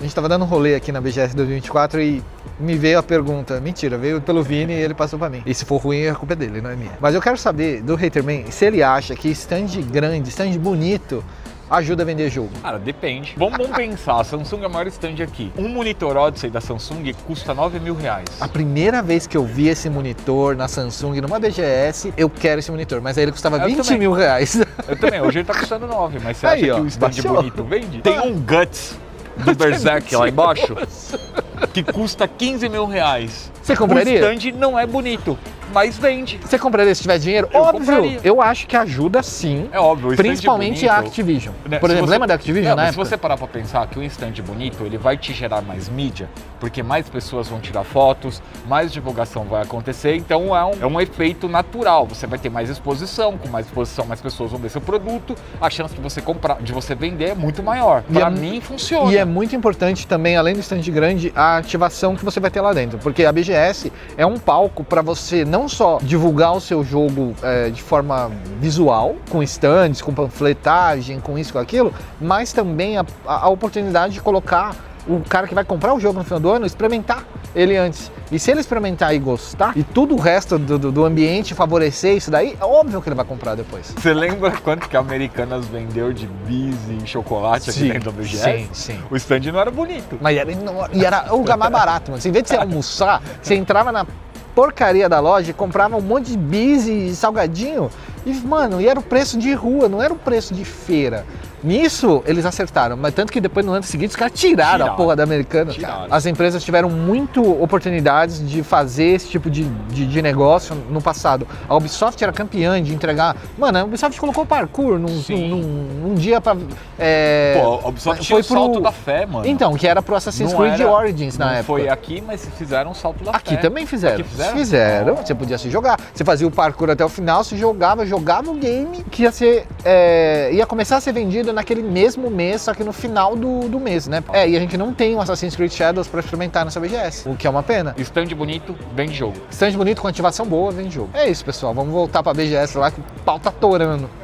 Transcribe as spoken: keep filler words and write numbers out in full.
A gente tava dando um rolê aqui na B G S dois mil e vinte e quatro e me veio a pergunta, mentira, veio pelo Vini e ele passou pra mim. E se for ruim, a culpa é dele, não é minha. Mas eu quero saber do Haterman se ele acha que stand grande, stand bonito, ajuda a vender jogo. Cara, depende. Vamos, vamos pensar, a Samsung é o maior stand aqui. Um monitor Odyssey da Samsung custa nove mil reais. A primeira vez que eu vi esse monitor na Samsung, numa B G S, eu quero esse monitor, mas aí ele custava Eu vinte também. mil reais. Eu também, hoje ele tá custando nove, mas você Aí, acha ó, que o stand baixou. bonito vende? Tem um Guts do Berserk lá embaixo, que custa quinze mil reais. Você compraria? O stand não é bonito, mas vende. Você compraria se tiver dinheiro? Eu Óbvio! compraria. Eu acho que ajuda sim. É óbvio, o stand Principalmente bonito, a Activision. né, Por se exemplo, você- lembra da Activision Não, na mas se época? você parar pra pensar que um stand bonito, ele vai te gerar mais mídia, porque mais pessoas vão tirar fotos, mais divulgação vai acontecer, então é um, é um efeito natural. Você vai ter mais exposição, com mais exposição, mais pessoas vão ver seu produto, a chance de você comprar, de você vender é muito maior. E Pra é- mim, funciona. E é muito importante também, além do stand grande, a ativação que você vai ter lá dentro. Porque a B G S é um palco para você não só divulgar o seu jogo é, de forma visual, com stands, com panfletagem, com isso, com aquilo, mas também a, a oportunidade de colocar o cara que vai comprar o jogo no final do ano, experimentar ele antes. E se ele experimentar e gostar, e tudo o resto do, do, do ambiente favorecer isso daí, é óbvio que ele vai comprar depois. Você lembra quanto que a Americanas vendeu de bis e chocolate aqui dentro da B G S? sim, sim. O stand não era bonito. Mas era, enorme, e era o lugar mais barato, mano. Assim, em vez de você almoçar, você entrava na porcaria da loja e comprava um monte de bis e salgadinho. E, mano, e era o preço de rua, não era o preço de feira. Nisso, eles acertaram, mas tanto que depois no ano seguinte os caras tiraram, Tiraram. a porra da Americana. Tiraram. As empresas tiveram muito oportunidades de fazer esse tipo de, de, de negócio no passado. A Ubisoft era campeã de entregar... Mano, a Ubisoft colocou parkour num, Sim. num, num, num dia pra... É, Pô, a Ubisoft tinha o salto da fé, mano. Então, que era pro Assassin's Não Creed era- Origins na não época. foi aqui, mas fizeram o salto da Aqui fé. também fizeram. Aqui fizeram? Fizeram. Oh. Você podia se jogar. Você fazia o parkour até o final, se jogava, jogava o game que ia ser. É, ia começar a ser vendido naquele mesmo mês, só que no final do, do mês, né? É, e a gente não tem o Assassin's Creed Shadows pra experimentar nessa B G S, o que é uma pena. Stand bonito, vende jogo. Stand bonito com ativação boa, vem jogo. É isso, pessoal. Vamos voltar pra B G S lá que o pau tá torando.